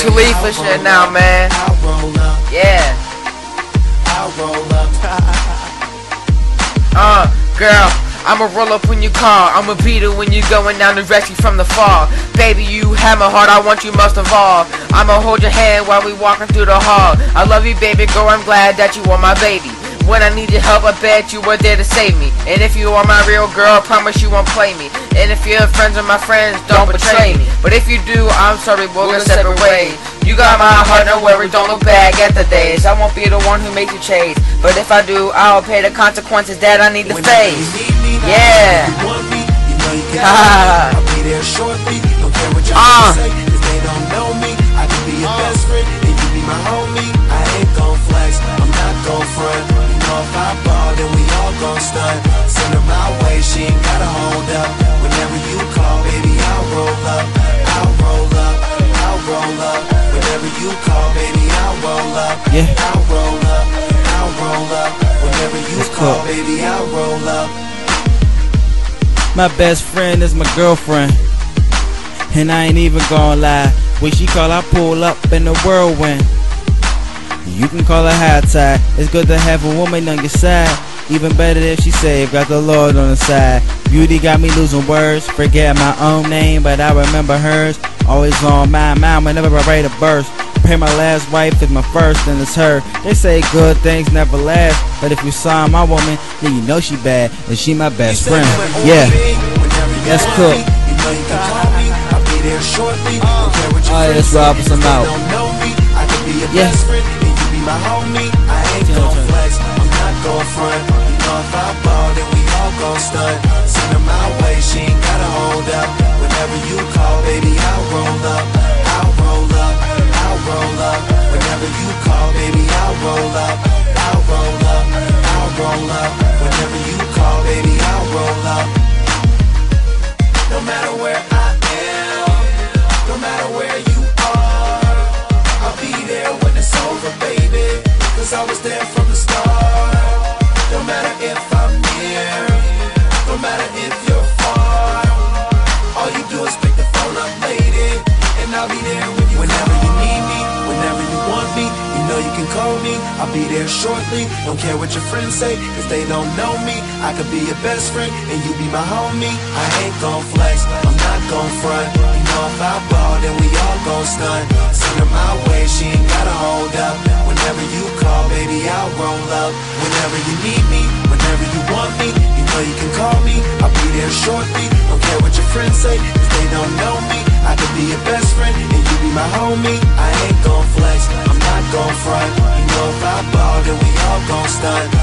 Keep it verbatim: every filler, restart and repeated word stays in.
Khalifa shit now, man. Yeah. Uh, girl, I'ma roll up when you call. I'ma beat it when you going down to rescue from the fall. Baby, you have my heart, I want you most of all. I'ma hold your hand while we walking through the hall. I love you, baby girl, I'm glad that you are my baby. When I need your help, I bet you were there to save me. And if you are my real girl, I promise you won't play me. And if you're friends with my friends, don't, don't betray me. But if you do, I'm sorry, we're gonna separate ways. You got my heart, no worry, don't look back at the days. I won't be the one who makes you chase, but if I do, I'll pay the consequences that I need to face. Yeah. I'll be there shortly. Don't care what y'all say, cause they don't know me. I can be your best friend, and you be my homie. I ain't gon' flex, I'm not gon' front. You know if I ball, then we all gon' stunt. Send her my way, she ain't gotta hold up. Whenever you call, baby, I'll roll up. I'll roll up, I'll roll up. Whenever you call, baby, I'll roll up. Yeah. I'll roll up, I'll roll up. Whenever you That's call, cool. baby, I'll roll up. My best friend is my girlfriend, and I ain't even gonna lie. When she call, I pull up in the whirlwind. You can call her high tide. It's good to have a woman on your side. Even better if she saved, got the Lord on the side. Beauty got me losing words. Forget my own name, but I remember hers. Always on my mind whenever I write a verse. Pray my last wife is my first, and it's her. They say good things never last, but if you saw my woman, then you know she bad, and she my best friend. Yeah, that's cool. Alright, let's rob some out. Yeah. Send her my way, she ain't gotta hold up. Whenever you call, baby, I'll roll up. I'll roll up, I'll roll up. Whenever you call, baby, I'll roll up. I'll roll up, I'll roll up. Whenever you call, baby, I'll roll up. No matter where I am, no matter where you are, I'll be there when it's over, baby, cause I was there from the start. No matter if I'm near, no matter if you're far, all you do is pick the phone up, lady, and I'll be there with you. Whenever you need me, whenever you want me, you know you can call me. I'll be there shortly. Don't care what your friends say, cause they don't know me. I could be your best friend, and you be my homie. I ain't gon' flex, I'm not gon' front. You know if I ball, then we all gon' stunt. Send her my way, she ain't gotta hold up. Whenever you call, baby, I'll roll up. Whenever you need me, whenever you want me, you know you can call me. I'll be there shortly. Don't care what your friends say, cause they don't know me. I could be your best friend, and you be my homie. I ain't gon' flex, I'm not gon' front. You know if I ball, then we all gon' stunt.